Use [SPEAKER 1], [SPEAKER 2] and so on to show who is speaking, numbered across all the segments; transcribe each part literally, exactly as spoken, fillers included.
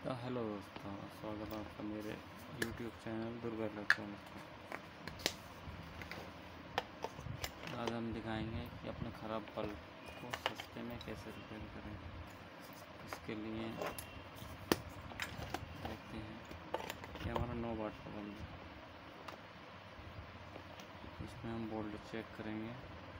[SPEAKER 1] तो हेलो दोस्तों, स्वागत है आपका मेरे यूट्यूब चैनल दुर्गा इलेक्ट्रॉनिक्स पर। आज हम दिखाएंगे कि अपने ख़राब बल्ब को सस्ते में कैसे रिपेयर करें। इसके लिए देखते हैं कि हमारा नौ वाट का बल्ब है। इसमें हम वोल्टेज चेक करेंगे।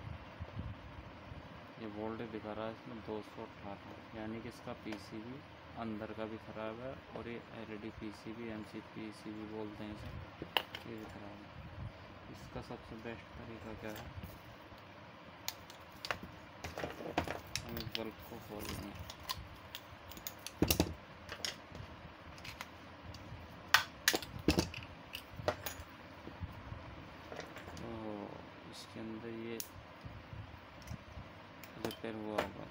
[SPEAKER 1] ये वोल्टेज दिखा रहा है इसमें दो सौ अठारह, यानी कि इसका पीसीबी अंदर का भी ख़राब है और ये एलईडी पीसीबी एमसी पीसीबी बोलते हैं इसे, ये भी ख़राब है। इसका सबसे बेस्ट तरीका क्या है, हम इस बल्ब को खोल लेंगे। तो इसके अंदर ये रिपेयर हुआ होगा।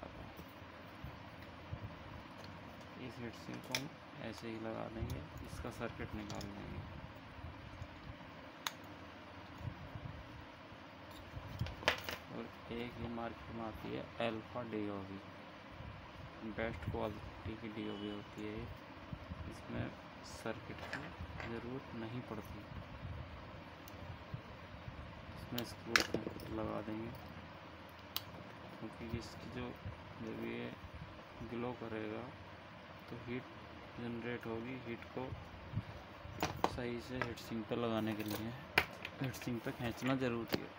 [SPEAKER 1] इस हीट सिंक को हम ऐसे ही लगा देंगे, इसका सर्किट निकाल देंगे। और एक ही मार्केट में आती है अल्फा डीओवी, बेस्ट क्वालिटी की डीओवी होती है। इसमें सर्किट की ज़रूरत नहीं पड़ती। इसमें स्क्रू लगा देंगे, क्योंकि इसकी जो जब ये ग्लो करेगा तो हीट जनरेट होगी। हीट को सही से हीट सिंक पर लगाने के लिए हीट सिंक पर खींचना ज़रूरी है।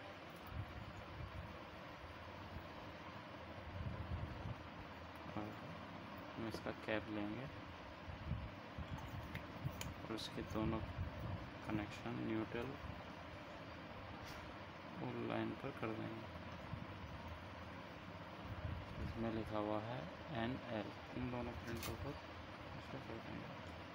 [SPEAKER 1] और हम इसका कैप लेंगे और उसके दोनों कनेक्शन न्यूट्रल और लाइन पर कर देंगे। इसमें लिखा हुआ है एन एल, इन दोनों प्रिंटों पर इसको कर देंगे।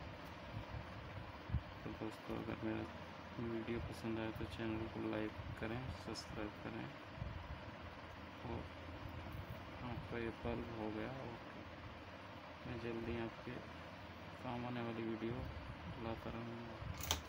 [SPEAKER 1] तो दोस्तों, अगर मेरा वीडियो पसंद आए तो चैनल को लाइक करें, सब्सक्राइब करें। और आपका ये बल्ब हो गया ओके। मैं जल्दी आपके काम आने वाली वीडियो लाता रहूँगा।